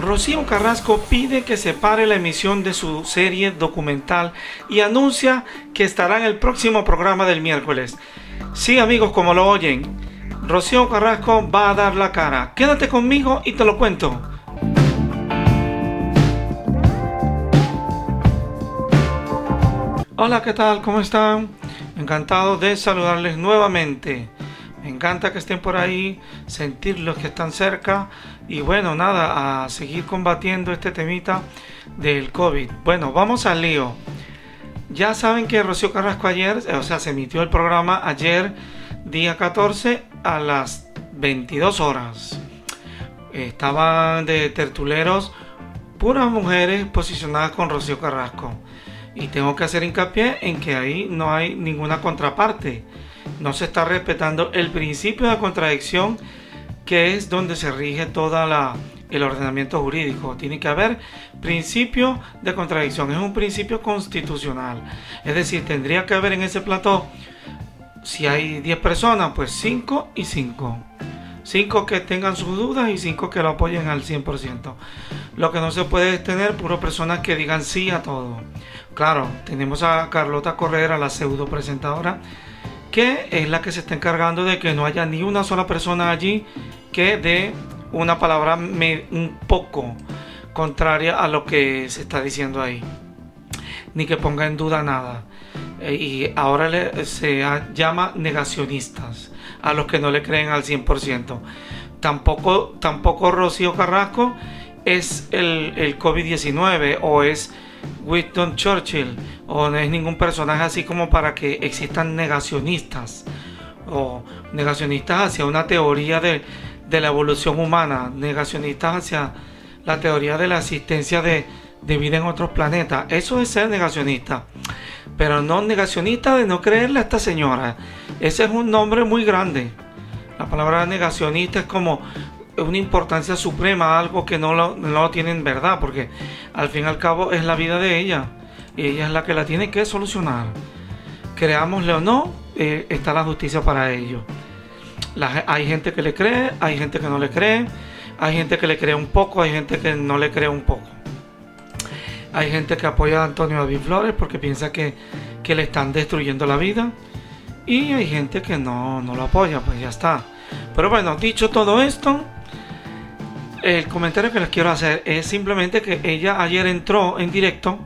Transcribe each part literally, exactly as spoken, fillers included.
Rocío Carrasco pide que se pare la emisión de su serie documental y anuncia que estará en el próximo programa del miércoles. Sí, amigos, como lo oyen, Rocío Carrasco va a dar la cara. Quédate conmigo y te lo cuento. Hola, ¿qué tal? ¿Cómo están? Encantado de saludarles nuevamente. Me encanta que estén por ahí, sentirlos que están cerca y bueno, nada, a seguir combatiendo este temita del COVID. Bueno, vamos al lío. Ya saben que Rocío Carrasco ayer, o sea, se emitió el programa ayer, día catorce, a las veintidós horas. Estaban de tertuleros puras mujeres posicionadas con Rocío Carrasco. Y tengo que hacer hincapié en que ahí no hay ninguna contraparte. No se está respetando el principio de contradicción, que es donde se rige todo el ordenamiento jurídico. Tiene que haber principio de contradicción. Es un principio constitucional. Es decir, tendría que haber en ese plató, si hay diez personas, pues cinco y cinco. cinco que tengan sus dudas y cinco que lo apoyen al cien por ciento. Lo que no se puede es tener puro personas que digan sí a todo. Claro, tenemos a Carlota Corredera, la pseudo presentadora, que es la que se está encargando de que no haya ni una sola persona allí que dé una palabra me, un poco contraria a lo que se está diciendo ahí, ni que ponga en duda nada. Y ahora le, se llama negacionistas a los que no le creen al cien por ciento. Tampoco, tampoco Rocío Carrasco es el, el COVID diecinueve o es Winston Churchill, o no es ningún personaje así como para que existan negacionistas o negacionistas hacia una teoría de, de la evolución humana, negacionistas hacia la teoría de la existencia de, de vida en otros planetas. Eso es ser negacionista, pero no negacionista de no creerle a esta señora. Ese es un nombre muy grande. La palabra negacionista es como una importancia suprema, algo que no lo, no lo tienen verdad, porque al fin y al cabo es la vida de ella y ella es la que la tiene que solucionar. Creámosle o no, eh, está la justicia para ello. La, hay gente que le cree, hay gente que no le cree, hay gente que le cree un poco, hay gente que no le cree un poco. Hay gente que apoya a Antonio David Flores porque piensa que, que le están destruyendo la vida, y hay gente que no, no lo apoya, pues ya está. Pero bueno, dicho todo esto, el comentario que les quiero hacer es simplemente que ella ayer entró en directo,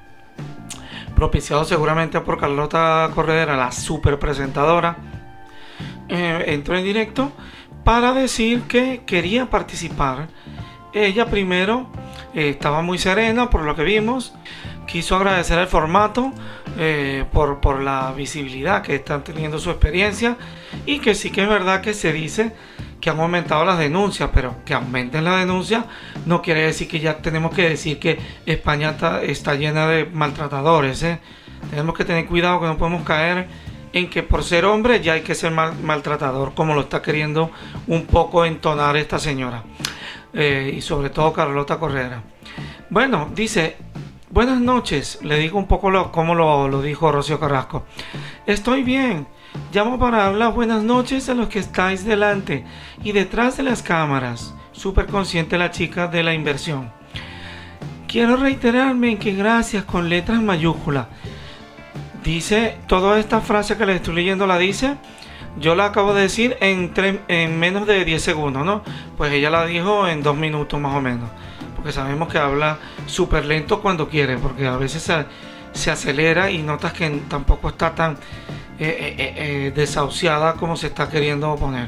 propiciado seguramente por Carlota Corredera, la super presentadora. Eh, entró en directo para decir que quería participar. Ella primero eh, estaba muy serena por lo que vimos, quiso agradecer el formato eh, por, por la visibilidad que están teniendo su experiencia, y que sí que es verdad que se dice que han aumentado las denuncias, pero que aumenten las denuncias no quiere decir que ya tenemos que decir que España está, está llena de maltratadores, ¿eh? Tenemos que tener cuidado, que no podemos caer en que por ser hombre ya hay que ser mal, maltratador, como lo está queriendo un poco entonar esta señora, eh, y sobre todo Carlota Corredera. Bueno, dice: buenas noches, le digo un poco lo, como lo, lo dijo Rocío Carrasco. Estoy bien, llamo para dar las buenas noches a los que estáis delante y detrás de las cámaras. Súper consciente la chica de la inversión. Quiero reiterarme en que gracias con letras mayúsculas. Dice, toda esta frase que le estoy leyendo la dice, yo la acabo de decir en, tres, en menos de diez segundos, ¿no? Pues ella la dijo en dos minutos más o menos, porque sabemos que habla súper lento cuando quiere, porque a veces se, se acelera y notas que tampoco está tan eh, eh, eh, desahuciada como se está queriendo poner.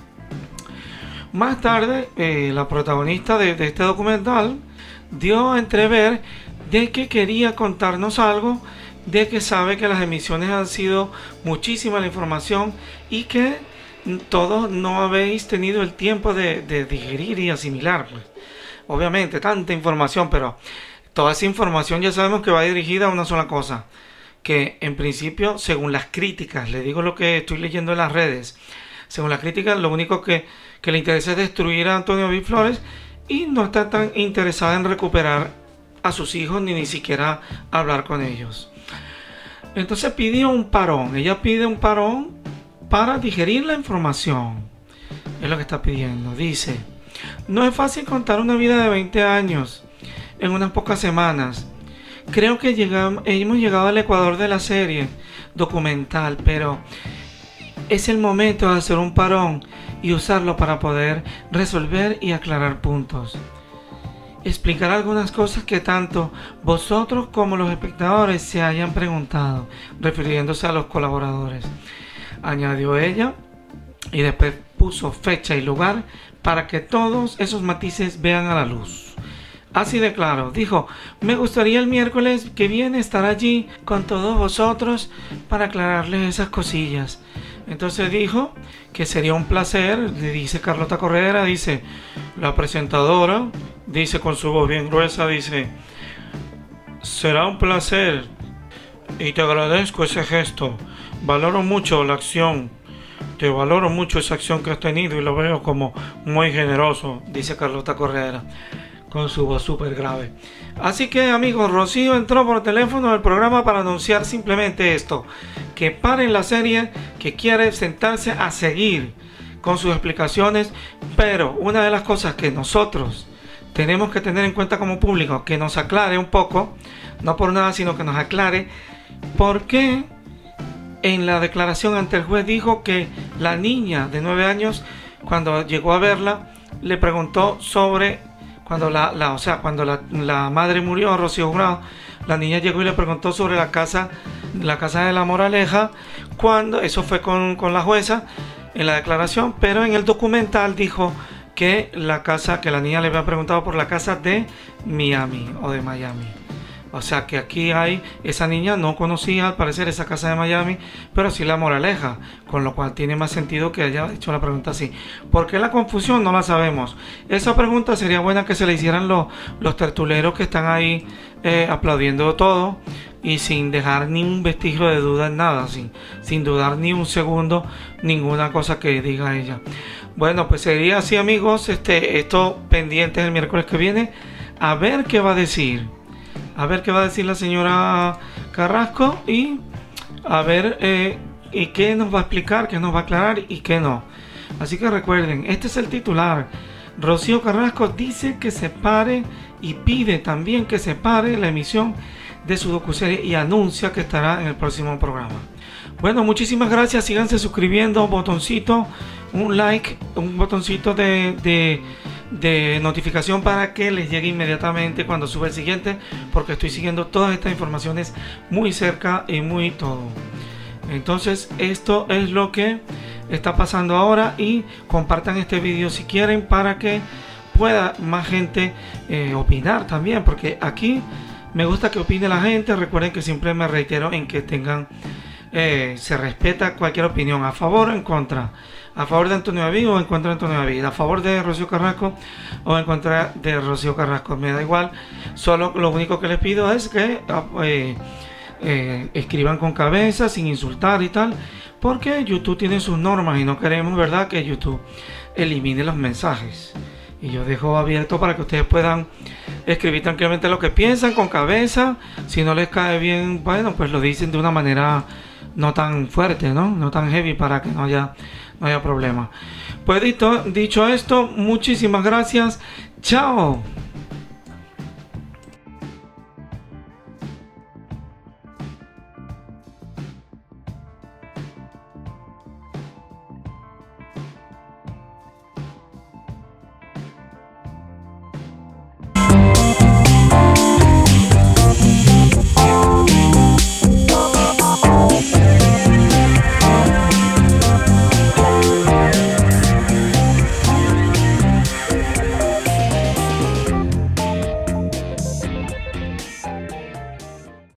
Más tarde, eh, la protagonista de, de este documental dio a entrever de que quería contarnos algo, de que sabe que las emisiones han sido muchísima la información y que todos no habéis tenido el tiempo de, de digerir y asimilar, pues. Obviamente, tanta información, pero toda esa información ya sabemos que va dirigida a una sola cosa, que en principio, según las críticas, le digo lo que estoy leyendo en las redes, según las críticas, lo único que, que le interesa es destruir a Antonio David Flores, y no está tan interesada en recuperar a sus hijos, ni ni siquiera hablar con ellos. Entonces pidió un parón, ella pide un parón para digerir la información, es lo que está pidiendo. Dice: No es fácil contar una vida de veinte años en unas pocas semanas. Creo que llegamos, hemos llegado al ecuador de la serie documental, pero es el momento de hacer un parón y usarlo para poder resolver y aclarar puntos. Explicar algunas cosas que tanto vosotros como los espectadores se hayan preguntado, refiriéndose a los colaboradores, añadió ella, y después puso fecha y lugar para que todos esos matices vean a la luz. Así de claro, dijo, me gustaría el miércoles que viene estar allí con todos vosotros para aclararles esas cosillas. Entonces dijo que sería un placer, le dice Carlota Corredera, dice la presentadora, dice con su voz bien gruesa, dice, será un placer y te agradezco ese gesto, valoro mucho la acción, te valoro mucho esa acción que has tenido y lo veo como muy generoso, dice Carlota Corredera, con su voz súper grave. Así que amigos, Rocío entró por teléfono al programa para anunciar simplemente esto, que paren la serie, que quiere sentarse a seguir con sus explicaciones, pero una de las cosas que nosotros tenemos que tener en cuenta como público, que nos aclare un poco, no por nada, sino que nos aclare por qué en la declaración ante el juez dijo que la niña de nueve años, cuando llegó a verla, le preguntó sobre Cuando la, la, o sea, cuando la, la madre murió, Rocío Jurado, la niña llegó y le preguntó sobre la casa, la casa de la Moraleja, cuando eso fue con, con la jueza en la declaración, pero en el documental dijo que la casa, que la niña le había preguntado por la casa de Miami o de Miami. O sea que aquí hay, esa niña no conocía al parecer esa casa de Miami, pero sí la Moraleja, con lo cual tiene más sentido que haya hecho la pregunta así. ¿Por qué la confusión? No la sabemos. Esa pregunta sería buena que se le hicieran los, los tertuleros que están ahí eh, aplaudiendo todo y sin dejar ni un vestigio de duda en nada, sin, sin dudar ni un segundo ninguna cosa que diga ella. Bueno, pues sería así amigos, este, esto pendientes el miércoles que viene, a ver qué va a decir. A ver qué va a decir la señora Carrasco y a ver eh, y qué nos va a explicar, qué nos va a aclarar y qué no. Así que recuerden, este es el titular. Rocío Carrasco dice que se pare y pide también que se pare la emisión de su docuserie y anuncia que estará en el próximo programa. Bueno, muchísimas gracias. Síganse suscribiendo, botoncito, un like, un botoncito de... de de notificación para que les llegue inmediatamente cuando sube el siguiente, porque estoy siguiendo todas estas informaciones muy cerca y muy todo. Entonces esto es lo que está pasando ahora y compartan este vídeo si quieren para que pueda más gente eh, opinar también, porque aquí me gusta que opine la gente. Recuerden que siempre me reitero en que tengan eh, se respeta cualquier opinión, a favor o en contra, a favor de Antonio David o en contra de Antonio David, a favor de Rocío Carrasco o en contra de Rocío Carrasco, me da igual. Solo lo único que les pido es que eh, eh, escriban con cabeza, sin insultar y tal, porque YouTube tiene sus normas y no queremos, ¿verdad?, que YouTube elimine los mensajes. Y yo dejo abierto para que ustedes puedan escribir tranquilamente lo que piensan, con cabeza. Si no les cae bien, bueno, pues lo dicen de una manera no tan fuerte, ¿no? No tan heavy, para que no haya, no haya problema. Pues dicho, dicho esto, muchísimas gracias. Chao.